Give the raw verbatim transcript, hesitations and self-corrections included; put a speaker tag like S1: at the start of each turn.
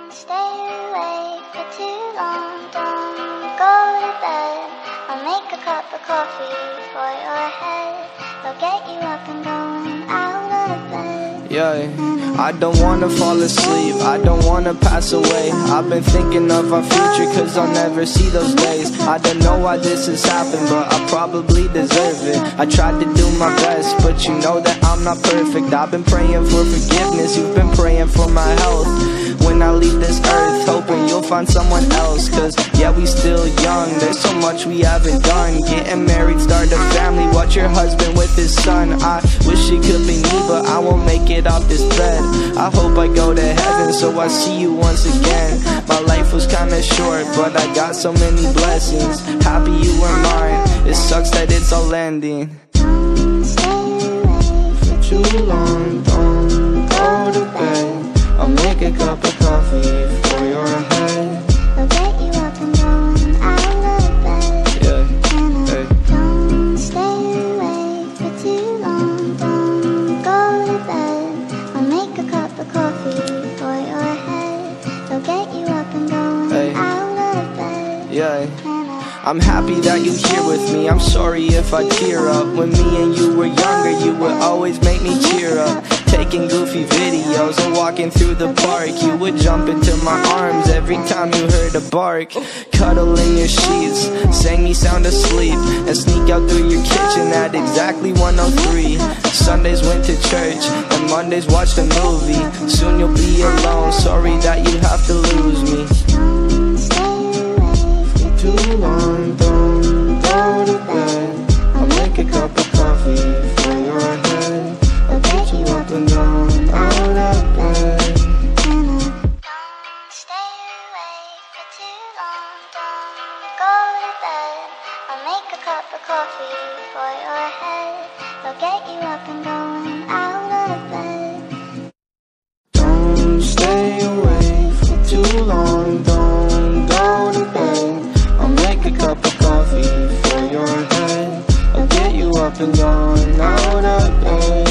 S1: Stay awake for too long, don't go to bed. I'll make a cup of coffee for your head. I'll get you up and going out of bed.
S2: Yeah, I don't wanna fall asleep, I don't wanna pass away. I've been thinking of our future cause I'll never see those days. I don't know why this has happened, but I probably deserve it. I tried to do my best, but you know that I'm not perfect. I've been praying for forgiveness, you've been praying for my health. When I leave this earth, hoping you'll find someone else. Cause yeah, we still young, there's so much we haven't done. Getting married, start a family, watch your husband with his son. I wish it could be me, but I won't make it off this bed. I hope I go to heaven, so I see you once again. My life was kinda short, but I got so many blessings. Happy you were mine, it sucks that it's all ending. For too long, don't go to bed. I'll make a cup of coffee for your head.
S1: I'll get you up and going out of bed.
S2: Yeah, hey.
S1: Don't stay awake for too long, don't go to bed. I'll make a cup of coffee for your head. I'll get you up and going
S2: Hey.
S1: out of bed.
S2: Yeah, I'm happy that you're here with me. I'm sorry if I tear up. When me and you were younger, you would always make me cheer up. Taking goofy videos and walking through the park, you would jump into my arms every time you heard a bark. Cuddle in your sheets, sang me sound asleep, and sneak out through your kitchen at exactly one oh three. Sundays went to church, and Mondays watched a movie. Soon you'll be alone, sorry that you have to lose me. Too long, don't go to bed. I'll make a cup of coffee for your head. I'll get you up and down, out of bed.
S1: Don't stay awake for too long, don't go to bed. I'll make a cup of coffee for your head. I'll get you up and going out of bed.
S2: Don't stay awake for too long, don't go to bed. I'll make a cup of coffee for your head. I'll get you up and going out of bed.